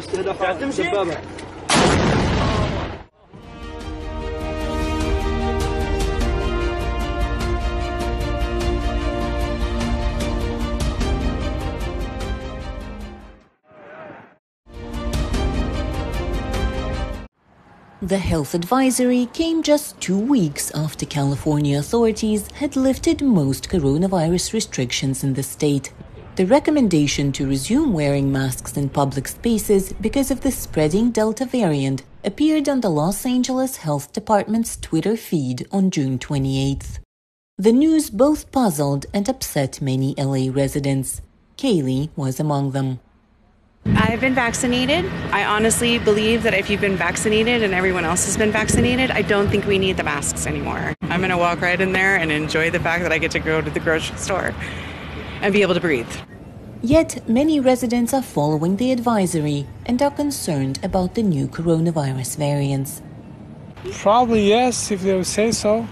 The health advisory came just 2 weeks after California authorities had lifted most coronavirus restrictions in the state. The recommendation to resume wearing masks in public spaces because of the spreading Delta variant appeared on the Los Angeles Health Department's Twitter feed on June 28th. The news both puzzled and upset many LA residents. Kaylee was among them. I've been vaccinated. I honestly believe that if you've been vaccinated and everyone else has been vaccinated, I don't think we need the masks anymore. I'm going to walk right in there and enjoy the fact that I get to go to the grocery store and be able to breathe. Yet, many residents are following the advisory and are concerned about the new coronavirus variants. Probably yes, if they would say so.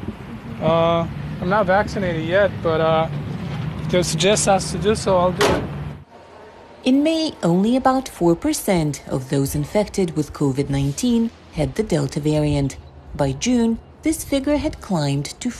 I'm not vaccinated yet, but if they suggest us to do so, I'll do it. In May, only about 4% of those infected with COVID-19 had the Delta variant. By June, this figure had climbed to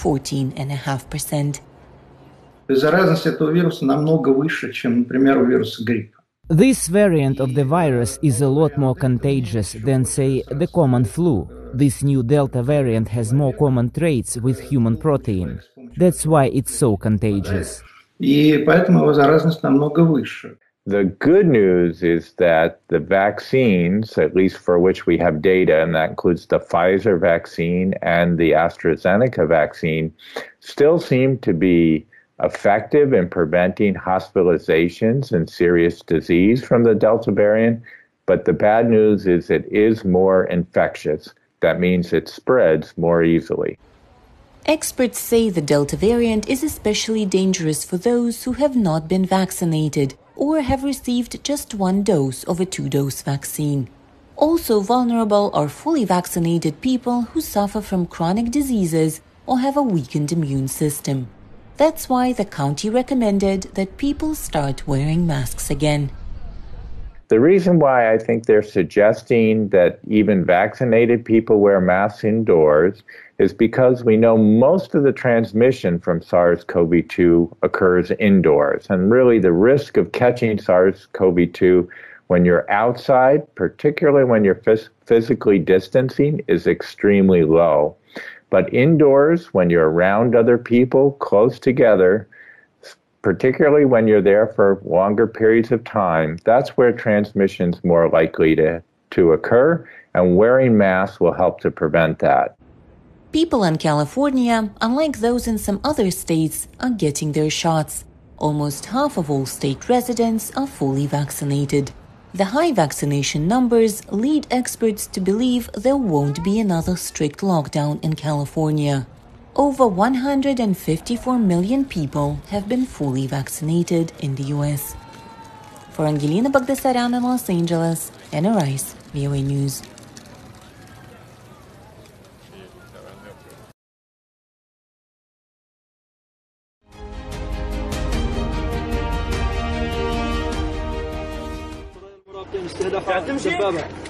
14.5%. Заразность этого вируса намного выше, чем, например, у вируса гриппа. This variant of the virus is a lot more contagious than, say, the common flu. This new Delta variant has more common traits with human protein. That's why it's so contagious. И поэтому его заразность намного выше. The good news is that the vaccines, at least for which we have data, and that includes the Pfizer vaccine and the AstraZeneca vaccine, still seem to be effective in preventing hospitalizations and serious disease from the Delta variant. But the bad news is it is more infectious. That means it spreads more easily. Experts say the Delta variant is especially dangerous for those who have not been vaccinated or have received just one dose of a 2-dose vaccine. Also vulnerable are fully vaccinated people who suffer from chronic diseases or have a weakened immune system. That's why the county recommended that people start wearing masks again. The reason why I think they're suggesting that even vaccinated people wear masks indoors is because we know most of the transmission from SARS-CoV-2 occurs indoors. And really the risk of catching SARS-CoV-2 when you're outside, particularly when you're physically distancing, is extremely low. But indoors, when you're around other people close together, particularly when you're there for longer periods of time, that's where transmission's more likely to occur, and wearing masks will help to prevent that. People in California, unlike those in some other states, are getting their shots. Almost half of all state residents are fully vaccinated. The high vaccination numbers lead experts to believe there won't be another strict lockdown in California. Over 154 million people have been fully vaccinated in the U.S. For Angelina Bagdasaryan in Los Angeles, Anna Rice-VOA News. تعتمشي؟